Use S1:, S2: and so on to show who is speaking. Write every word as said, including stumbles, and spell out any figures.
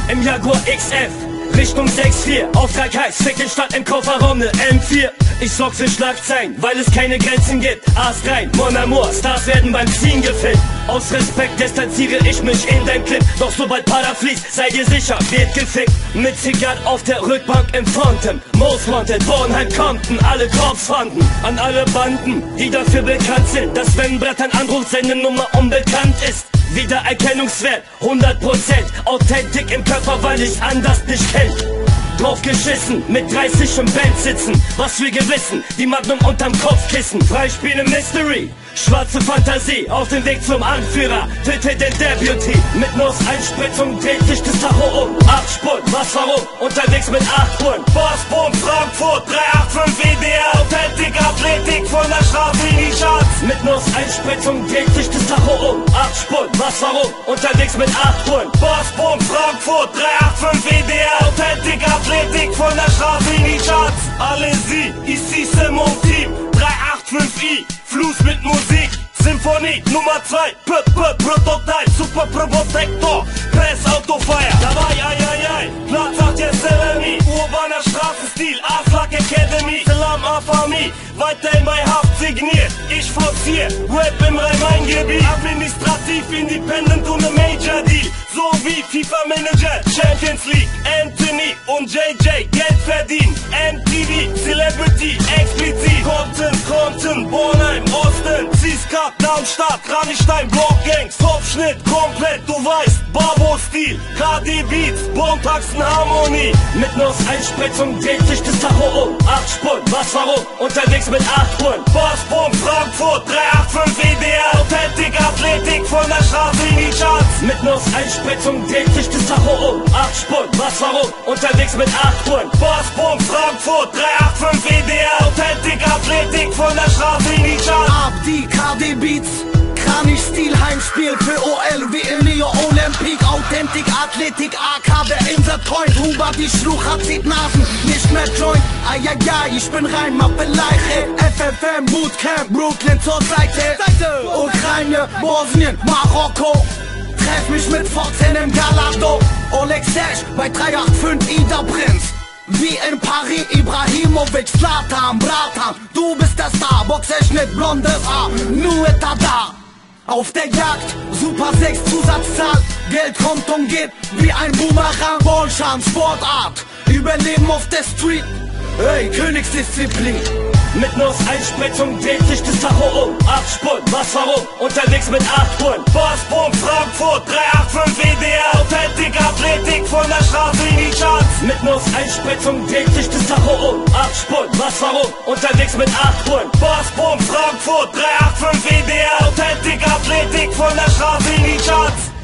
S1: im Jaguar X F, Richtung sechs vier, Auftrag heißt, fick den Start im Kofferraum ne M vier. Ich sorg für Schlagzeilen, weil es keine Grenzen gibt. Ast rein, Mon Amour, Stars werden beim Ziehen gefilmt. Aus Respekt distanziere ich mich in dein Clip. Doch sobald Para fließt, sei dir sicher, wird gefickt. Mit Zigarre auf der Rückbank im Fountain, Most Wanted, Bornheim, Compton, alle Korps fanden. An alle Banden, die dafür bekannt sind, dass wenn ein Brett ein Anruf seine Nummer unbekannt ist. Wiedererkennungswert, hundert Prozent, Authentik im Körper, weil ich anders nicht kenn. Drauf geschissen, mit dreißig im Band sitzen, was wir gewissen, die Magnum unterm Kopfkissen. Freispiele Mystery, schwarze Fantasie, auf dem Weg zum Anführer, töte den Deputy. Mit Nuss-Einspritzung dreht sich das Tacho um, acht Spuren, was warum, unterwegs mit acht Uhren. Bossboom, Frankfurt, drei acht fünf W D R, Authentik, Athletik, von der Straße in die Charts. Mit Nuss-Einspritzung dreht sich das Tacho um, acht Spuren, was warum, unterwegs mit acht Uhren. Bossboom, Frankfurt, drei acht fünf W D R, Authentik, Athletik, von der Straße in die Charts. Alle sie, ici c'est mon Team, drei acht fünf I, Fluss mit Musik, Symphonie Nummer zwei, P P Prototype, Super Probotector, Press Autofire, dabei ai ai ai, Platz acht Yeselemi, urbaner Straßenstil, Aslak Academy, Salam Afami, weiterhin bei Haft signiert, ich forcier, Rap im Rhein-Main-Gebiet, administrativ independent ohne Major Deal, so wie FIFA Manager, Champions League, Anthony und J J, Geld verdienen, M T V, Celebrity, explizit, Compton, Compton, Bornheim, Osten, Zieskat, Darmstadt, Kranichstein, Blockgangs, Topschnitt, komplett, du weißt, Babo-Stil, K D Beats, Bontaxen-Harmonie. Mit Nuss-Einspritzung dreht sich das Tacho um, acht Spuren, was warum, unterwegs mit acht Uhren. Bossboom, Frankfurt, drei acht fünf W D R, Authentik, Athletik, von der Straße in die Charts. Mit Nuss-Einspritzung dreht sich das Tacho um, acht Spuren, was warum, unterwegs mit acht Uhren. Bossboom, Frankfurt, drei acht fünf W D R, Authentik, Athletik, von der Straße in die Charts.
S2: Abdi, K D Beats, Kranichstil, Heimspiel für O L wie in Neo Olympic, Authentik, Athletik, A K, der Insert Point, Huber, die Schlucher zieht Nasen, nicht mehr Joint, ayayay, ich bin rein, Mappe Leiche, F F M, Bootcamp, Brooklyn zur Seite, Ukraine, Bosnien, Marokko, treff mich mit vierzehn im Galado, Oleg Sesh bei drei acht fünf Ida Prinz. Wie in Paris, Ibrahimovic, Zlatan, Bratan, du bist der Star, Boxerschnitt, blondes Haar, nur da. Auf der Jagd, Super sechs Zusatzzahl, Geld kommt und geht, wie ein Boomerang, Ballscham, Sportart, Überleben auf der Street, hey, Königsdisziplin.
S1: Mit Nuss-Einspritzung dreht sich das Tacho um, acht Spuren, was warum, unterwegs mit acht Uhren.
S2: Bossboom, Frankfurt, drei acht fünf W D R, Authentik, Athletik, von der Straße in die Charts.
S1: Mit Nuss-Einspritzung dreht sich das Tacho um, acht Spuren, was warum, unterwegs mit acht Uhren.
S2: Bossboom, Frankfurt, drei acht fünf W D R, Authentik, Athletik, von der Straße in die Charts.